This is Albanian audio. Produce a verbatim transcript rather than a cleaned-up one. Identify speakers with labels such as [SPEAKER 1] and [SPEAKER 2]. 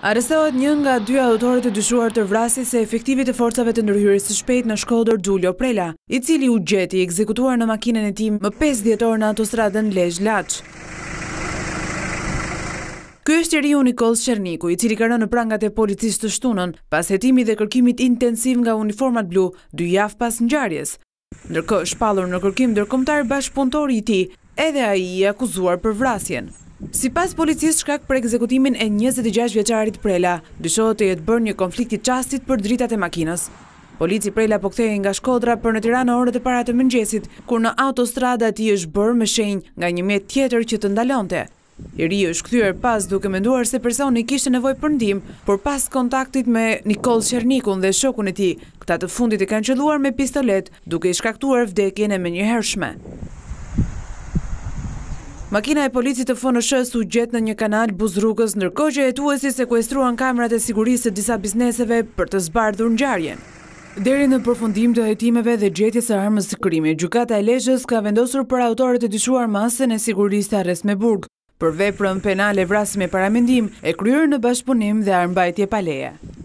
[SPEAKER 1] Arrestohet një nga dy autorët e dyshuar të vrasjes së efektivit të forcave të ndërhyrjes së shpejtë në Shkodër Duljo PRELA, i cili u gjeti i ekzekutuar në makinën e tij më pesë dhjetor në autostradën Lajme. Ky është njeriu Nikol Sherniku, i cili ka rënë në prangat e policisë të shtunën pas hetimit dhe kërkimit intensiv nga uniformat blu dy javë pas ngjarjes. Ndërkohë, shpallur në kërkim ndërkombëtar bashkëpunëtori i tij, edhe ai i akuzuar për vrasjen. Sipas policisë, shkak për ekzekutimin e njëzet e gjashtë vjeçarit PRELA, dyshohet të jetë bërë një konflikt i çastit për dritat e makinës. Polici PRELA po kthehej nga Shkodra për në Tiranë në orët e para të mëngjesit, kur në autostradë ati është bërë me shenjë nga një mjet tjetër që të ndalonte. I ri është kthyer pas duke menduar se personi kishte nevojë për ndihmë, por pas kontaktit me Nikol Shernikun dhe shokun e tij, këta të fundit e kanë qelluar me pistolet, duke i shkaktuar vdekjen e menjëhershme. Makina e policit të F N S-s u gjet në një kanal buzrrugës, ndërkohë që hetuesi sekuestruan kamerat e sigurisë të disa bizneseve për të zbardhur ngjarjen. Deri në përfundim të hetimeve dhe gjetjes së armës së krimit, gjykata e Lezhës ka vendosur për autorët e dyshuar masën e sigurisë të arrest me burg për veprën penale vrasje me paramendim e kryer në bashkëpunim dhe armbajtje pa leje.